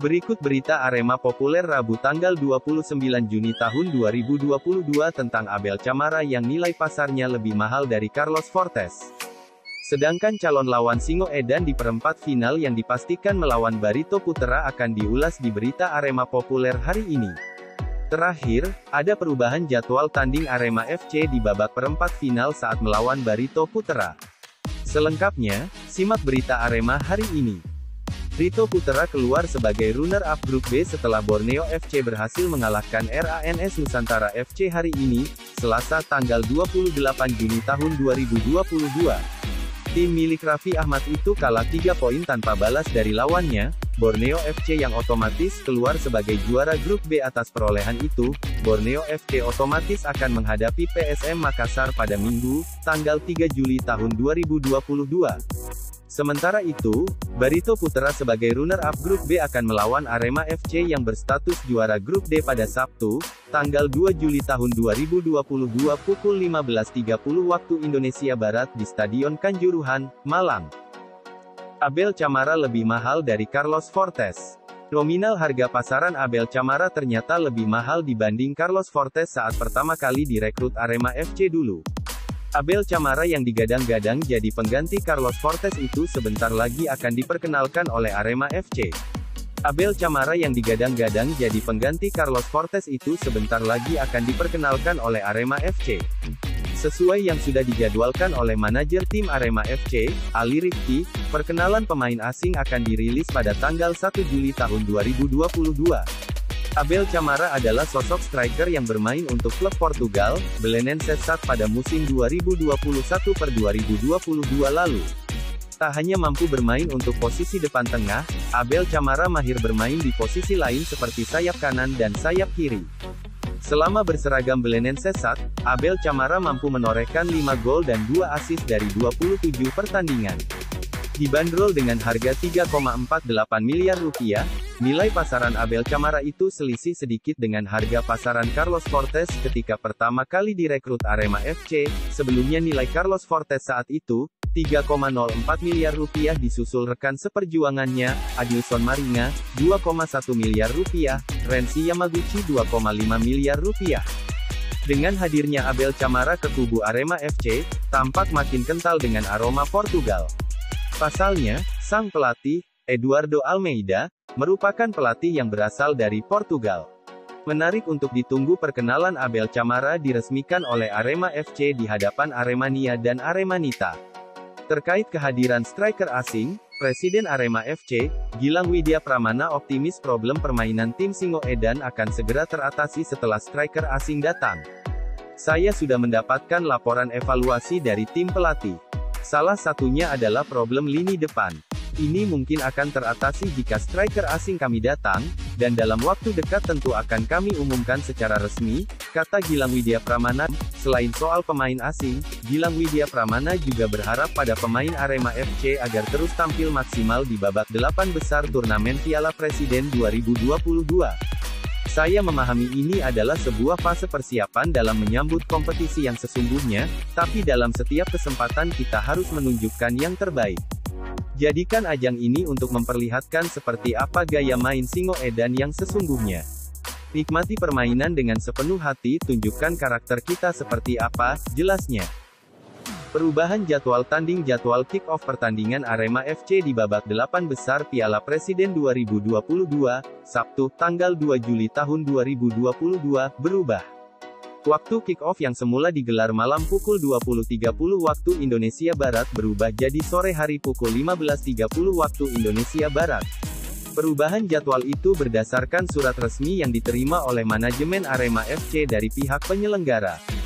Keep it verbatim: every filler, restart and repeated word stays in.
Berikut berita Arema Populer Rabu tanggal dua puluh sembilan Juni tahun dua ribu dua puluh dua tentang Abel Chamara yang nilai pasarnya lebih mahal dari Carlos Fortes. Sedangkan calon lawan Singo Edan di perempat final yang dipastikan melawan Barito Putra akan diulas di berita Arema Populer hari ini. Terakhir, ada perubahan jadwal tanding Arema F C di babak perempat final saat melawan Barito Putra. Selengkapnya, simak berita Arema hari ini. Barito Putra keluar sebagai runner-up grup B setelah Borneo F C berhasil mengalahkan R A N S Nusantara F C hari ini, Selasa tanggal dua puluh delapan Juni tahun dua ribu dua puluh dua. Tim milik Raffi Ahmad itu kalah tiga poin tanpa balas dari lawannya, Borneo F C yang otomatis keluar sebagai juara grup B. Atas perolehan itu, Borneo F C otomatis akan menghadapi P S M Makassar pada Minggu, tanggal tiga Juli tahun dua ribu dua puluh dua. Sementara itu, Barito Putra sebagai runner-up grup B akan melawan Arema F C yang berstatus juara grup D pada Sabtu, tanggal dua Juli tahun dua ribu dua puluh dua pukul lima belas tiga puluh waktu Indonesia Barat di Stadion Kanjuruhan, Malang. Abel Chamara lebih mahal dari Carlos Fortes. Nominal harga pasaran Abel Chamara ternyata lebih mahal dibanding Carlos Fortes saat pertama kali direkrut Arema F C dulu. Abel Chamara yang digadang-gadang jadi pengganti Carlos Fortes itu sebentar lagi akan diperkenalkan oleh Arema F C. Abel Chamara yang digadang-gadang jadi pengganti Carlos Fortes itu sebentar lagi akan diperkenalkan oleh Arema F C. Sesuai yang sudah dijadwalkan oleh manajer tim Arema F C, Ali Rifki, perkenalan pemain asing akan dirilis pada tanggal satu Juli tahun dua ribu dua puluh dua. Abel Chamara adalah sosok striker yang bermain untuk klub Portugal, Belenenses pada musim dua ribu dua puluh satu per dua ribu dua puluh dua lalu. Tak hanya mampu bermain untuk posisi depan tengah, Abel Chamara mahir bermain di posisi lain seperti sayap kanan dan sayap kiri. Selama berseragam Belenenses, Abel Chamara mampu menorehkan lima gol dan dua assist dari dua puluh tujuh pertandingan. Dibanderol dengan harga tiga koma empat delapan miliar rupiah, nilai pasaran Abel Chamara itu selisih sedikit dengan harga pasaran Carlos Fortes ketika pertama kali direkrut Arema F C. Sebelumnya nilai Carlos Fortes saat itu, tiga koma nol empat miliar rupiah disusul rekan seperjuangannya, Adilson Maringa, dua koma satu miliar rupiah, Renzi Yamaguchi dua koma lima miliar rupiah. Dengan hadirnya Abel Chamara ke kubu Arema F C, tampak makin kental dengan aroma Portugal. Pasalnya, sang pelatih, Eduardo Almeida, merupakan pelatih yang berasal dari Portugal. Menarik untuk ditunggu perkenalan Abel Chamara diresmikan oleh Arema F C di hadapan Aremania dan Aremanita. Terkait kehadiran striker asing, Presiden Arema F C, Gilang Widya Pramana optimis problem permainan tim Singo Edan akan segera teratasi setelah striker asing datang. Saya sudah mendapatkan laporan evaluasi dari tim pelatih. Salah satunya adalah problem lini depan. Ini mungkin akan teratasi jika striker asing kami datang, dan dalam waktu dekat tentu akan kami umumkan secara resmi, kata Gilang Widya Pramana. Selain soal pemain asing, Gilang Widya Pramana juga berharap pada pemain Arema F C agar terus tampil maksimal di babak delapan besar turnamen Piala Presiden dua ribu dua puluh dua. Saya memahami ini adalah sebuah fase persiapan dalam menyambut kompetisi yang sesungguhnya, tapi dalam setiap kesempatan kita harus menunjukkan yang terbaik. Jadikan ajang ini untuk memperlihatkan seperti apa gaya main Singo Edan yang sesungguhnya. Nikmati permainan dengan sepenuh hati, tunjukkan karakter kita seperti apa, jelasnya. Perubahan jadwal tanding. Jadwal kick-off pertandingan Arema F C di babak delapan besar Piala Presiden dua ribu dua puluh dua, Sabtu, tanggal dua Juli tahun dua ribu dua puluh dua, berubah. Waktu kick-off yang semula digelar malam pukul dua puluh tiga puluh waktu Indonesia Barat berubah jadi sore hari pukul lima belas tiga puluh waktu Indonesia Barat. Perubahan jadwal itu berdasarkan surat resmi yang diterima oleh manajemen Arema F C dari pihak penyelenggara.